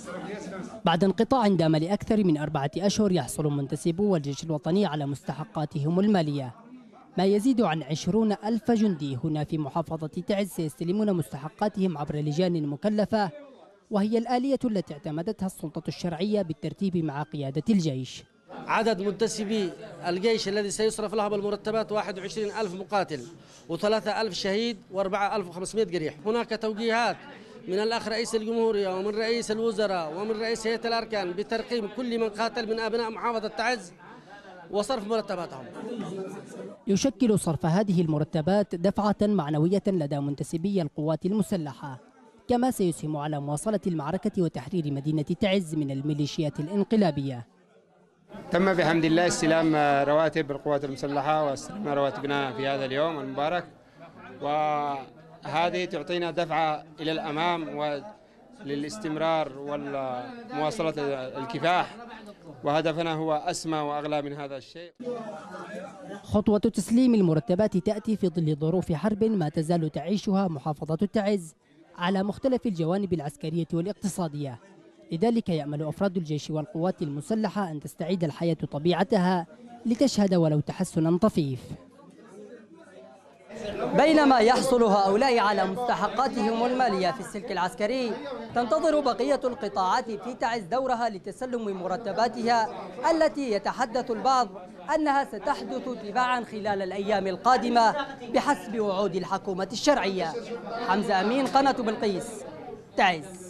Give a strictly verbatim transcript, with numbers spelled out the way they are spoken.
بعد انقطاع دام لأكثر من أربعة أشهر يحصل منتسبو الجيش الوطني على مستحقاتهم المالية. ما يزيد عن عشرون ألف جندي هنا في محافظة تعز سيستلمون مستحقاتهم عبر لجان مكلفة، وهي الآلية التي اعتمدتها السلطة الشرعية بالترتيب مع قيادة الجيش. عدد منتسبي الجيش الذي سيصرف لهم المرتبات واحد وعشرين ألف مقاتل وثلاثة ألف شهيد وأربعة آلاف وخمسمائة جريح. هناك توجيهات من الأخ رئيس الجمهورية ومن رئيس الوزراء ومن رئيس هيئة الأركان بترقيم كل من قاتل من أبناء محافظة تعز وصرف مرتباتهم. يشكل صرف هذه المرتبات دفعة معنوية لدى منتسبي القوات المسلحة، كما سيسهم على مواصلة المعركة وتحرير مدينة تعز من الميليشيات الانقلابية. تم بحمد الله استلام رواتب القوات المسلحة واستلام رواتبنا في هذا اليوم المبارك، وهذه تعطينا دفعة إلى الأمام وللاستمرار ومواصلة الكفاح، وهدفنا هو أسمى وأغلى من هذا الشيء. خطوة تسليم المرتبات تأتي في ظل ظروف حرب ما تزال تعيشها محافظة تعز على مختلف الجوانب العسكرية والاقتصادية، لذلك يأمل أفراد الجيش والقوات المسلحة أن تستعيد الحياة طبيعتها لتشهد ولو تحسنا طفيف. بينما يحصل هؤلاء على مستحقاتهم المالية في السلك العسكري، تنتظر بقية القطاعات في تعز دورها لتسلم مرتباتها التي يتحدث البعض أنها ستحدث تباعا خلال الأيام القادمة بحسب وعود الحكومة الشرعية. حمزة أمين، قناة بلقيس، تعز.